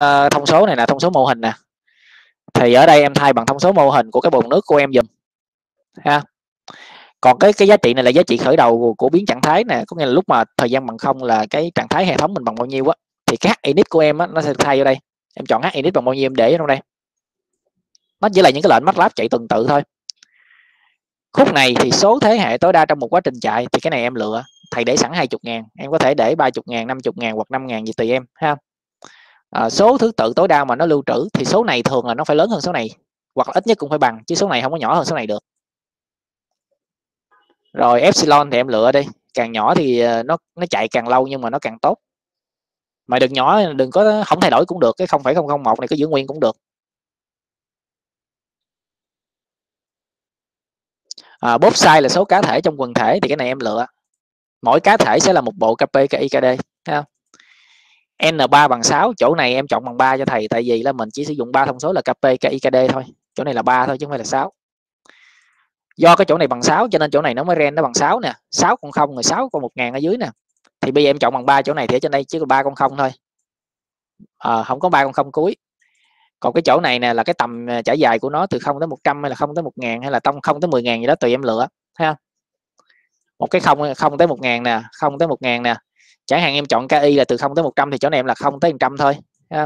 thông số này là thông số mô hình nè, thì ở đây em thay bằng thông số mô hình của cái bồn nước của em dùm ha. Còn cái giá trị này là giá trị khởi đầu của biến trạng thái nè, có nghĩa là lúc mà thời gian bằng không là cái trạng thái hệ thống mình bằng bao nhiêu á, thì cái h init của em á, nó sẽ thay vô đây. Em chọn h init bằng bao nhiêu em để ở trong đây. Nó chỉ là những cái lệnh MATLAB chạy tuần tự thôi. Khúc này thì số thế hệ tối đa trong một quá trình chạy thì cái này em lựa. Thầy để sẵn 20.000, em có thể để 30.000, 50.000 hoặc 5.000 gì tùy em ha. Số thứ tự tối đa mà nó lưu trữ thì số này thường là nó phải lớn hơn số này, hoặc ít nhất cũng phải bằng, chứ số này không có nhỏ hơn số này được. Rồi epsilon thì em lựa đi, càng nhỏ thì nó chạy càng lâu nhưng mà nó càng tốt. Mà đừng nhỏ, đừng có không thay đổi cũng được, cái 0,001 này có giữ nguyên cũng được. Both size là số cá thể trong quần thể thì cái này em lựa. Mỗi cá thể sẽ là một bộ KP, KI, KD ha. N3 bằng 6, chỗ này em chọn bằng 3 cho thầy, tại vì là mình chỉ sử dụng 3 thông số là KP, KI, KD thôi. Chỗ này là 3 thôi chứ không phải là 6. Do cái chỗ này bằng 6 cho nên chỗ này nó mới ren nó bằng 6 nè, 6 con 0 rồi 6 con 1000 ở dưới nè. Thì bây giờ em chọn bằng 3 chỗ này thì ở trên đây chỉ có 3 con 0 thôi. Không có 3 con 0 cuối. Còn cái chỗ này nè là cái tầm trải dài của nó từ 0 tới 100 hay là 0 tới 1000 hay là 0 tới 10.000 gì đó tùy em lựa ha. Một cái 0 tới 1000 nè, 0 tới 1000 nè. Chẳng hạn em chọn KI là từ 0 tới 100 thì chỗ này em là 0 tới 100 thôi ha.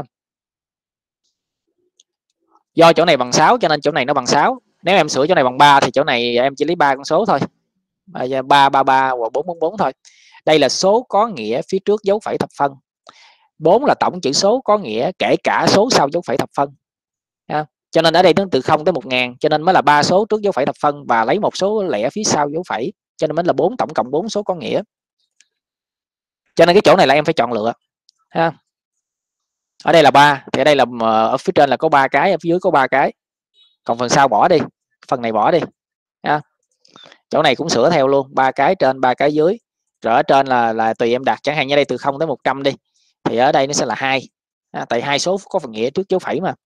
Do chỗ này bằng 6 cho nên chỗ này nó bằng 6. Nếu em sửa chỗ này bằng 3 thì chỗ này em chỉ lấy 3 con số thôi. 333 hoặc 444 thôi. Đây là số có nghĩa phía trước dấu phẩy thập phân. 4 là tổng chữ số có nghĩa kể cả số sau dấu phẩy thập phân. Ha. Cho nên ở đây nó từ 0 tới 1000 cho nên mới là 3 số trước dấu phẩy thập phân và lấy một số lẻ phía sau dấu phẩy, cho nên mới là 4, tổng cộng 4 số có nghĩa. Cho nên cái chỗ này là em phải chọn lựa ha. Ở đây là 3 thì ở đây là ở phía trên là có 3 cái, ở phía dưới có 3 cái. Còn phần sau bỏ đi, phần này bỏ đi ha. Chỗ này cũng sửa theo luôn, 3 cái trên 3 cái dưới. Rồi ở trên là tùy em đặt, chẳng hạn như đây từ 0 tới 100 đi thì ở đây nó sẽ là 2. Tại hai số có phần nghĩa trước dấu phẩy mà.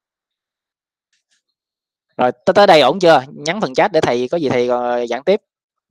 Rồi tới đây ổn chưa? Nhắn phần chat để thầy có gì thầy giảng tiếp.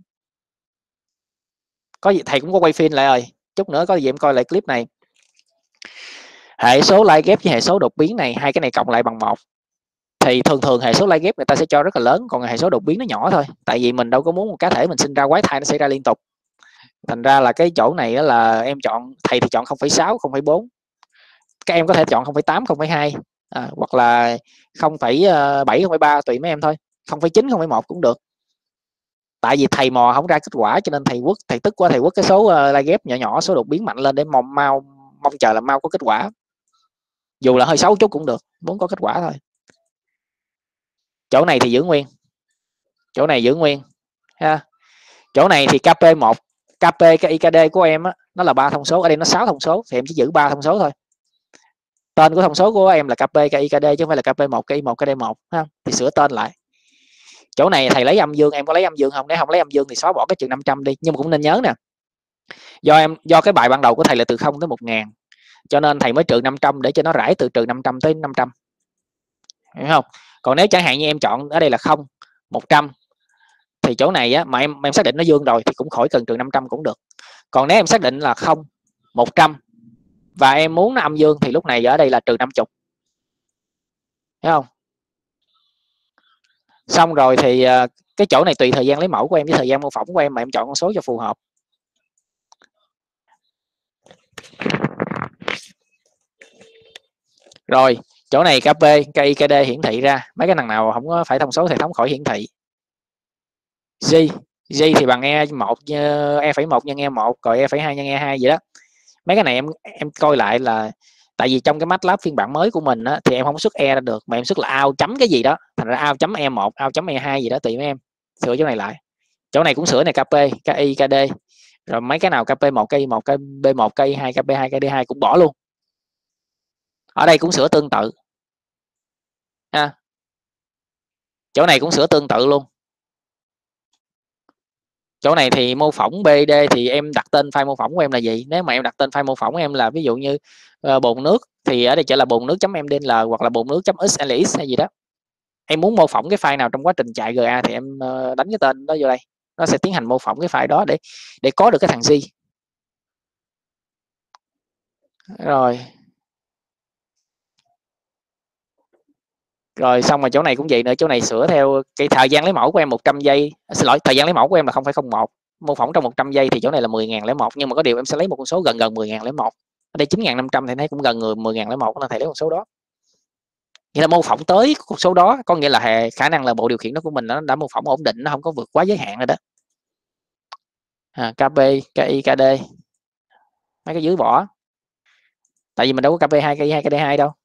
Có gì thầy cũng có quay phim lại rồi, chút nữa có gì em coi lại clip này. Hệ số lai ghép với hệ số đột biến này, hai cái này cộng lại bằng 1. Thì thường hệ số lai ghép người ta sẽ cho rất là lớn, còn hệ số đột biến nó nhỏ thôi. Tại vì mình đâu có muốn một cá thể mình sinh ra quái thai nó xảy ra liên tục. Thành ra là cái chỗ này là em chọn, thầy thì chọn 0,6, 0,4. Các em có thể chọn 0,8, 0,2 hoặc là 0,7, 0,3 tùy mấy em thôi. 0,9, 0,1 cũng được. Tại vì thầy mò không ra kết quả cho nên thầy tức quá, thầy quất cái số lai ghép nhỏ nhỏ, số đột biến mạnh lên để mong chờ là mau có kết quả. Dù là hơi xấu chút cũng được, muốn có kết quả thôi. Chỗ này thì giữ nguyên, chỗ này giữ nguyên ha. Chỗ này thì KP1, KP cái IKD của em á, nó là 3 thông số, ở đây nó 6 thông số thì em chỉ giữ 3 thông số thôi. Tên của thông số của em là KP cái IKD chứ không phải là KP1 cái I1 cái D1 ha, thì sửa tên lại. Chỗ này thầy lấy âm dương, em có lấy âm dương không? Nếu không lấy âm dương thì xóa bỏ cái chừng 500 đi, nhưng mà cũng nên nhớ nè. Do cái bài ban đầu của thầy là từ 0 tới 1000 cho nên thầy mới trừ 500 để cho nó rải từ trừ 500 tới 500. Hiểu không? Còn nếu chẳng hạn như em chọn ở đây là 0, 100 thì chỗ này á, mà em xác định nó dương rồi thì cũng khỏi cần trừ 500 cũng được. Còn nếu em xác định là 0, 100 và em muốn nó âm dương thì lúc này ở đây là trừ 50. Thấy không? Xong rồi thì cái chỗ này tùy thời gian lấy mẫu của em với thời gian mô phỏng của em mà em chọn con số cho phù hợp. Rồi chỗ này KP, KI, KD hiển thị ra. Mấy cái thằng nào không có phải thông số hệ thống khỏi hiển thị. G thì bằng E1 E,1 nhân E1, rồi E,2 nhân E2 vậy đó. Mấy cái này em coi lại là tại vì trong cái MATLAB phiên bản mới của mình á, thì em không xuất E ra được mà em xuất là ao chấm cái gì đó, thành ra ao chấm E1, ao chấm E2 gì đó tùy mấy em. Sửa chỗ này lại. Chỗ này cũng sửa này KP, KI, KD. Rồi mấy cái nào KP1, KI1, KB1, KI2, KB2, KD2 cũng bỏ luôn. Ở đây cũng sửa tương tự. Chỗ này cũng sửa tương tự luôn. Chỗ này thì mô phỏng BD thì em đặt tên file mô phỏng của em là gì? Nếu mà em đặt tên file mô phỏng của em là ví dụ như bồn nước thì ở đây sẽ là bồn nước.mdl hoặc là bồn nước.xlx hay gì đó. Em muốn mô phỏng cái file nào trong quá trình chạy GA thì em đánh cái tên đó vô đây. Nó sẽ tiến hành mô phỏng cái file đó để có được cái thằng G. Rồi. Rồi xong rồi chỗ này cũng vậy nữa, chỗ này sửa theo cái thời gian lấy mẫu của em 100 giây, xin lỗi, thời gian lấy mẫu của em là 0,01 mô phỏng trong 100 giây, thì chỗ này là 10.001, nhưng mà có điều em sẽ lấy một con số gần gần 10.001. Ở đây 9.500 thì thấy cũng gần người 10.001, nên thầy lấy con số đó. Nghĩa là mô phỏng tới con số đó, có nghĩa là khả năng là bộ điều khiển đó của mình nó đã mô phỏng ổn định, nó không có vượt quá giới hạn rồi đó. KB, KI, KD mấy cái dưới bỏ, tại vì mình đâu có KP2, KI2, KD2 đâu.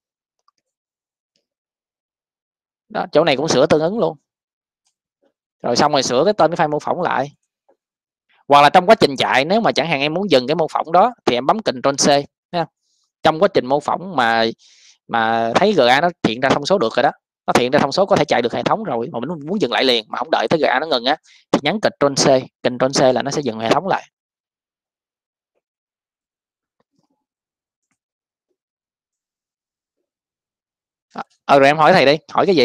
Đó, chỗ này cũng sửa tương ứng luôn. Rồi xong rồi sửa cái tên cái file mô phỏng lại, hoặc là trong quá trình chạy, nếu mà chẳng hạn em muốn dừng cái mô phỏng đó thì em bấm Ctrl C nha. Trong quá trình mô phỏng mà thấy GA nó hiện ra thông số được rồi đó, nó hiện ra thông số có thể chạy được hệ thống rồi, mà mình muốn dừng lại liền mà không đợi tới GA nó ngừng á, thì nhấn Ctrl C, Ctrl C là nó sẽ dừng hệ thống lại. Rồi em hỏi thầy đi, hỏi cái gì?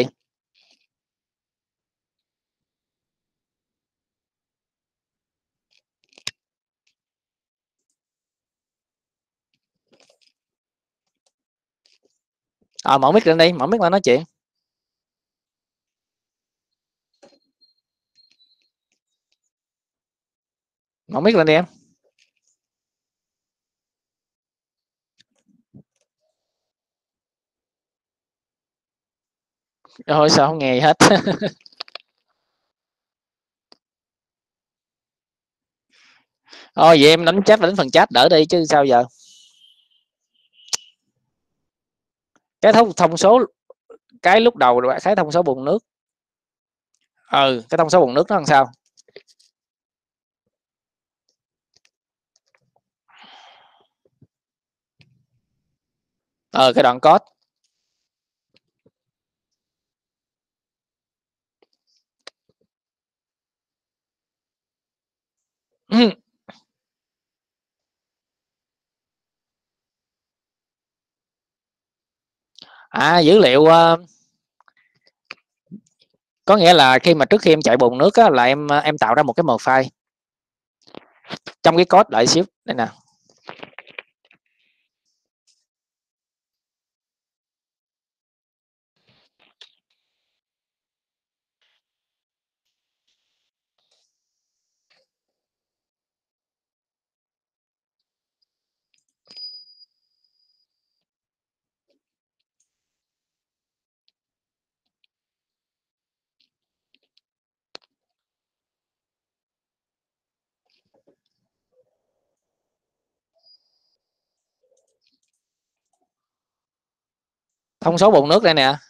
Mở mic lên đi, mở mic lên nói chuyện. Mở mic lên đi em. Thôi sao không nghe gì hết. Thôi vậy em đánh chat và đánh phần chat đỡ đi chứ sao giờ. Cái thông số, cái lúc đầu cái thông số bùn nước. Cái thông số bùn nước nó làm sao? Cái đoạn code. Dữ liệu có nghĩa là khi mà trước khi em chạy bùn nước á, là em tạo ra một cái m file trong cái code, đợi xíu đây nè. Thông số bùn nước đây nè.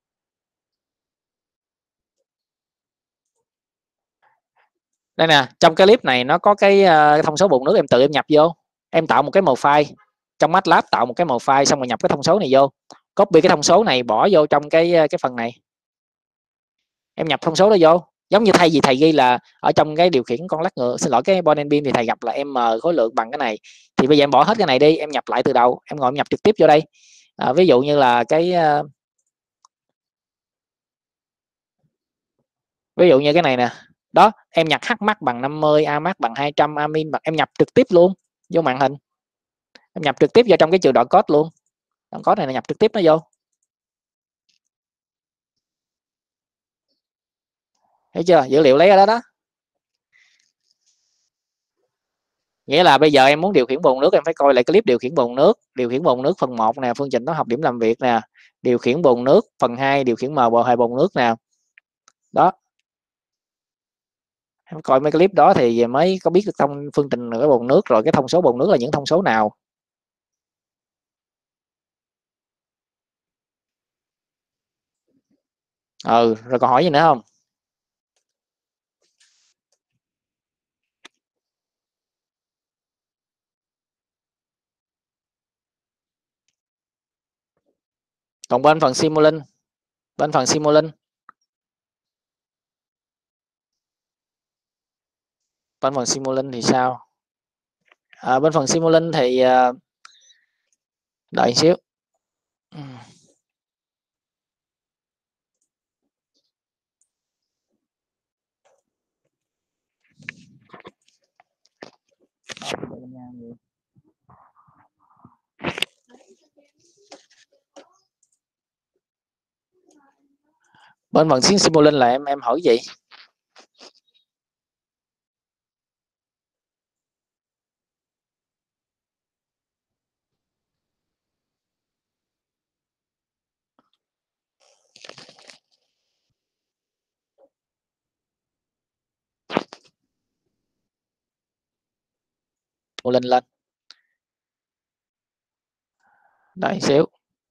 Đây nè, trong cái clip này nó có cái thông số bùn nước, em tự em nhập vô, em tạo một cái m file trong MATLAB, tạo một cái m file xong rồi nhập cái thông số này vô, copy cái thông số này bỏ vô trong cái phần này, em nhập thông số đó vô. Giống như thay vì thầy ghi là ở trong cái điều khiển con lắc ngựa, xin lỗi, cái ball and beam thì thầy gặp là m khối lượng bằng cái này, thì bây giờ em bỏ hết cái này đi, em nhập lại từ đầu, em ngồi em nhập trực tiếp vô đây. Ví dụ như là ví dụ như cái này nè, đó em nhập h max bằng 50, a max bằng 200, a min bằng, em nhập trực tiếp luôn vô màn hình, em nhập trực tiếp vào trong cái trường đoạn code luôn, đoạn code này là nhập trực tiếp nó vô, thấy chưa? Dữ liệu lấy ở đó đó. Nghĩa là bây giờ em muốn điều khiển bồn nước, em phải coi lại clip điều khiển bồn nước. Điều khiển bồn nước phần 1 nè, phương trình toán học điểm làm việc nè. Điều khiển bồn nước phần 2, điều khiển M/2 bồn nước nè. Đó, em coi mấy clip đó thì mới có biết được phương trình cái bồn nước, rồi cái thông số bồn nước là những thông số nào. Rồi còn hỏi gì nữa không? Còn bên phần Simulink, bên phần Simulink, bên phần Simulink thì sao? Bên phần Simulink thì đợi xíu. Bên phần Simulink là em hỏi gì? Simulink lên. Đợi xíu.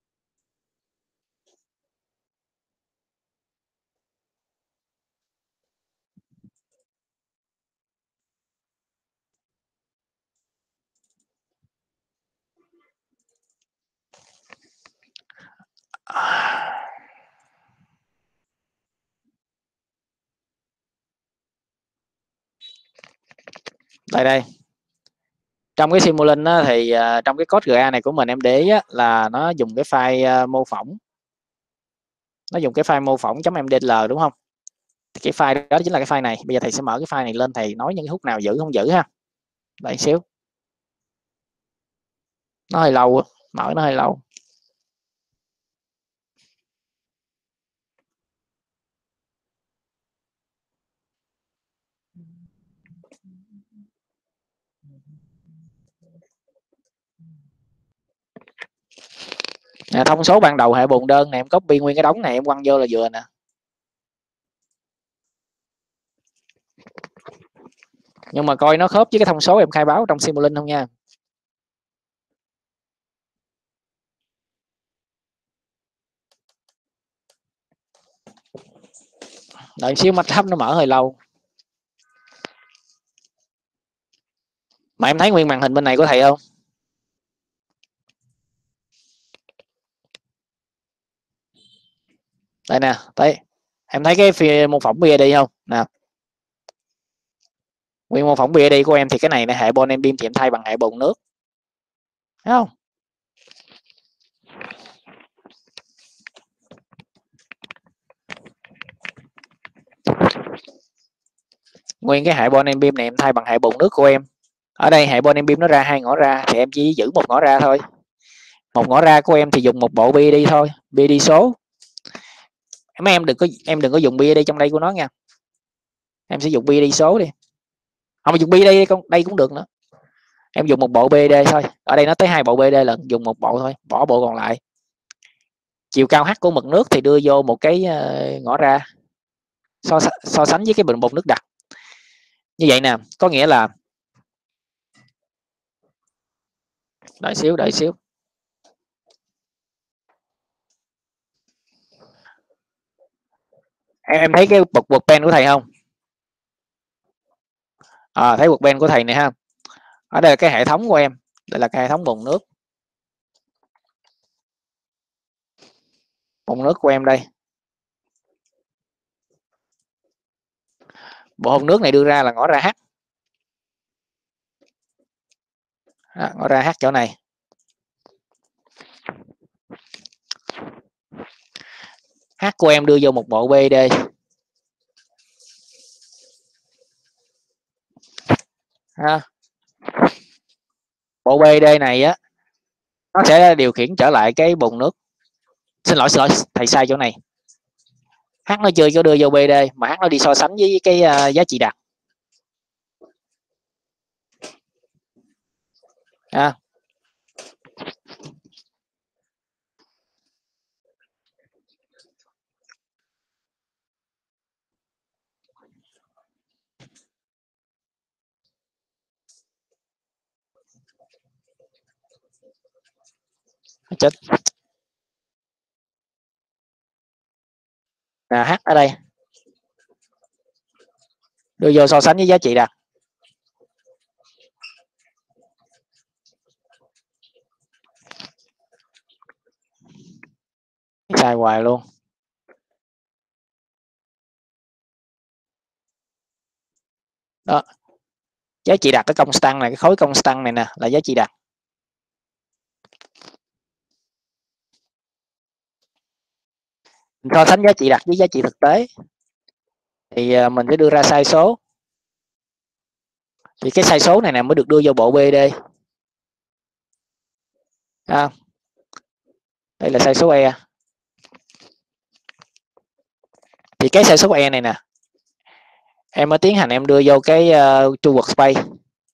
Đây. Trong cái Simulink á, thì trong cái code GA này của mình em để ý á, là nó dùng cái file mô phỏng. Nó dùng cái file mô phỏng .mdl đúng không? Cái file đó chính là cái file này. Bây giờ thầy sẽ mở cái file này lên, thầy nói những cái hút nào giữ không giữ ha. Đợi xíu. Nó hơi lâu, mở nó hơi lâu. Thông số ban đầu hệ buồng đơn này em copy nguyên cái đống này em quăng vô là vừa nè. Nhưng mà coi nó khớp với cái thông số em khai báo trong Simulink không nha. Đợi xíu, MATLAB nó mở hơi lâu. Mà em thấy nguyên màn hình bên này của thầy không? Đây nè, thấy em thấy cái mô phỏng BID không nè? Nguyên mô phỏng BID của em thì cái này là hệ Bond beam thì em thay bằng hệ bồn nước, thấy không? Nguyên cái hệ Bond beam này em thay bằng hệ bồn nước của em. Ở đây hệ Bond beam nó ra 2 ngõ ra thì em chỉ giữ 1 ngõ ra thôi. 1 ngõ ra của em thì dùng một bộ BID thôi, BID số. Em đừng có dùng BID trong đây của nó nha. Em sẽ dùng BID số đi. Không, dùng BID đây cũng được nữa. Em dùng một bộ BID thôi. Ở đây nó tới 2 bộ BID lần, dùng một bộ thôi, bỏ bộ còn lại. Chiều cao H của mực nước thì đưa vô một cái ngõ ra, so sánh với cái bình bột nước đặc. Như vậy nè, có nghĩa là đợi xíu. Em thấy cái bột pen của thầy không? Thấy bột pen của thầy này ha. Ở đây là cái hệ thống của em. Đây là cái hệ thống bồn nước. Bồn nước của em đây. Bộ hồn nước này đưa ra là ngõ ra H. Ngõ ra H chỗ này. H của em đưa vô một bộ BD. Bộ BD này á, nó sẽ điều khiển trở lại cái bồn nước. Xin lỗi, thầy sai chỗ này. H nó chưa cho đưa vô BD mà H nó đi so sánh với cái giá trị đặt. Chết. H ở đây đưa vô so sánh với giá trị đặt. Sai hoài luôn. Đó, giá trị đặt cái constant này, cái khối constant này nè là giá trị đặt. So sánh giá trị đặt với giá trị thực tế thì mình sẽ đưa ra sai số. Thì cái sai số này nè mới được đưa vô bộ BD. Đây là sai số E. Thì cái sai số E này nè, em mới tiến hành em đưa vô cái true workspace,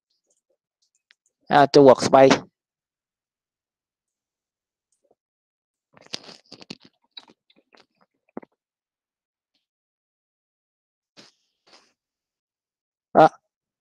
true workspace. Đó.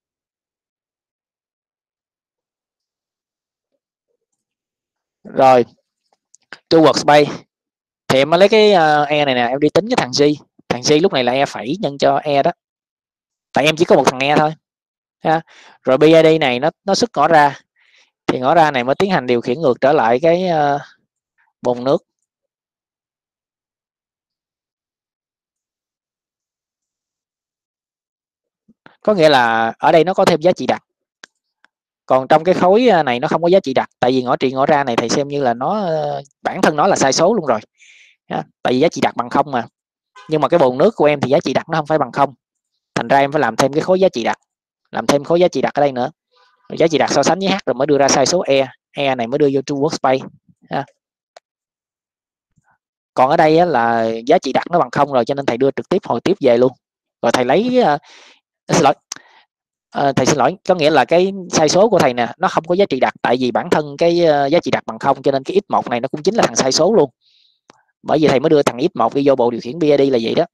Rồi true workspace thì em mới lấy cái E này nè, em đi tính cái thằng G lúc này là E phẩy nhân cho E đó, tại em chỉ có một thằng E thôi ha. Rồi BID này nó xuất ngõ ra, thì ngõ ra này mới tiến hành điều khiển ngược trở lại cái bồn nước. Có nghĩa là ở đây nó có thêm giá trị đặt, còn trong cái khối này nó không có giá trị đặt, tại vì ngõ trị ngõ ra này thầy xem như là nó bản thân nó là sai số luôn rồi, tại vì giá trị đặt bằng không mà. Nhưng mà cái bồn nước của em thì giá trị đặt nó không phải bằng không, thành ra em phải làm thêm cái khối giá trị đặt, làm thêm khối giá trị đặt ở đây nữa, rồi giá trị đặt so sánh với H rồi mới đưa ra sai số E này mới đưa vô true workspace ha. Còn ở đây là giá trị đặt nó bằng không rồi, cho nên thầy đưa trực tiếp hồi tiếp về luôn, rồi thầy lấy xin lỗi, thầy xin lỗi, có nghĩa là cái sai số của thầy nè nó không có giá trị đặt, tại vì bản thân cái giá trị đặt bằng không, cho nên cái x1 này nó cũng chính là thằng sai số luôn, bởi vì thầy mới đưa thằng x1 đi vô bộ điều khiển BID là vậy đó.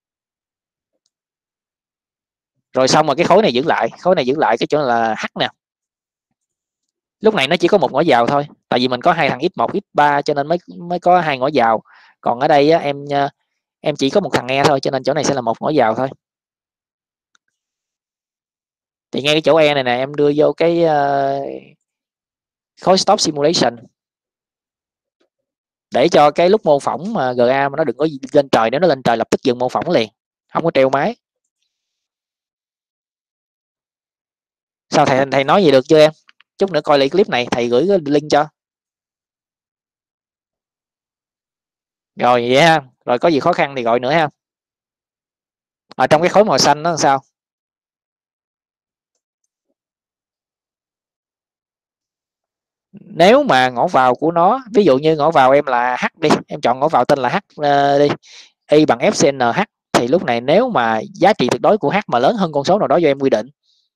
Rồi xong rồi cái khối này giữ lại cái chỗ là H nè, lúc này nó chỉ có một ngõ vào thôi, tại vì mình có hai thằng x1 x3 cho nên mới có hai ngõ vào, còn ở đây á, em chỉ có một thằng E thôi, cho nên chỗ này sẽ là một ngõ vào thôi. Thì ngay cái chỗ E này nè em đưa vô cái khối stop simulation, để cho cái lúc mô phỏng mà GA mà nó đừng có lên trời, nếu nó lên trời lập tức dừng mô phỏng liền, không có treo máy. Sao thầy nói gì được chưa em? Chút nữa coi lại clip này thầy gửi cái link cho. Rồi vậy ha, rồi có gì khó khăn thì gọi nữa ha. Ở trong cái khối màu xanh nó làm sao? Nếu mà ngõ vào của nó, ví dụ như ngõ vào em là H đi, em chọn ngõ vào tên là H đi, y bằng FCNH, thì lúc này nếu mà giá trị tuyệt đối của H mà lớn hơn con số nào đó do em quy định,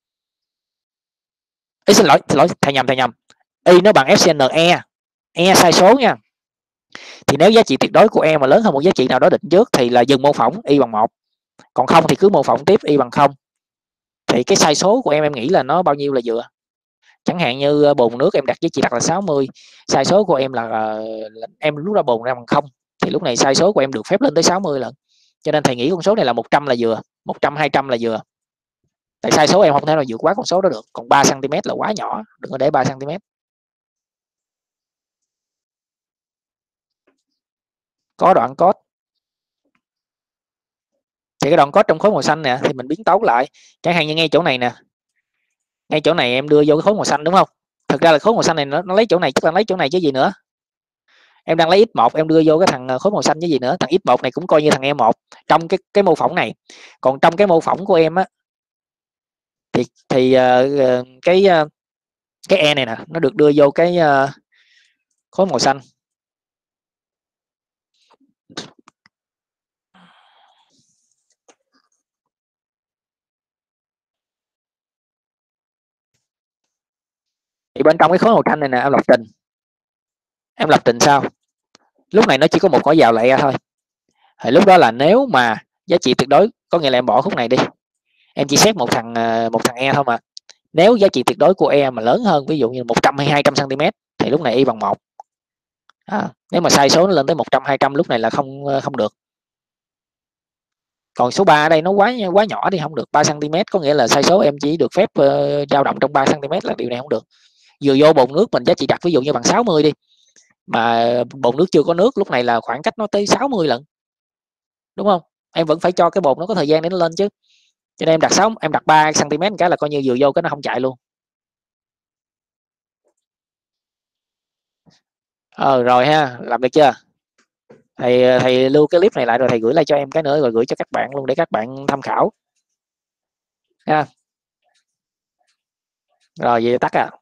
xin lỗi thầy nhầm, y nó bằng FCNE, E sai số nha, thì nếu giá trị tuyệt đối của E mà lớn hơn một giá trị nào đó định trước thì là dừng mô phỏng y bằng 1, còn không thì cứ mô phỏng tiếp y bằng 0. Thì cái sai số của em nghĩ là nó bao nhiêu là vừa? Chẳng hạn như bồn nước em đặt giá trị đặt là 60, sai số của em là em lúc ra bồn ra bằng 0, thì lúc này sai số của em được phép lên tới 60 lần, cho nên thầy nghĩ con số này là 100 là vừa, 100 200 là vừa, tại sai số em không thể nào vượt quá con số đó được, còn 3 cm là quá nhỏ, đừng có để 3 cm. Có đoạn code, thì cái đoạn code trong khối màu xanh nè thì mình biến tấu lại, chẳng hạn như ngay chỗ này nè, ngay chỗ này em đưa vô cái khối màu xanh đúng không, thực ra là khối màu xanh này nó lấy chỗ này, chắc là lấy chỗ này chứ gì nữa, em đang lấy x1 em đưa vô cái thằng khối màu xanh chứ gì nữa, thằng x1 này cũng coi như thằng E1 trong cái mô phỏng này, còn trong cái mô phỏng của em á thì cái E này nè nó được đưa vô cái khối màu xanh. Thì bên trong cái khối màu xanh này nè em lập trình sao, lúc này nó chỉ có một ngõ vào là E thôi, thì lúc đó là nếu mà giá trị tuyệt đối, có nghĩa là em bỏ khúc này đi, em chỉ xét một thằng E thôi mà, nếu giá trị tuyệt đối của E mà lớn hơn ví dụ như 100 hay 200 cm thì lúc này y bằng 1. Nếu mà sai số nó lên tới 100 200 lúc này là không được. Còn số 3 ở đây nó quá nhỏ đi, không được 3 cm, có nghĩa là sai số em chỉ được phép dao động trong 3 cm, là điều này không được. Vừa vô bồn nước mình giá trị đặt ví dụ như bằng 60 đi, mà bồn nước chưa có nước, lúc này là khoảng cách nó tới 60 lần, đúng không? Em vẫn phải cho cái bồn nó có thời gian để nó lên chứ, cho nên em đặt 3 cm cái là coi như vừa vô cái nó không chạy luôn. Rồi ha, làm được chưa? Thầy lưu cái clip này lại rồi thầy gửi lại cho em cái nữa, rồi gửi cho các bạn luôn để các bạn tham khảo ha. Rồi vậy tắt à.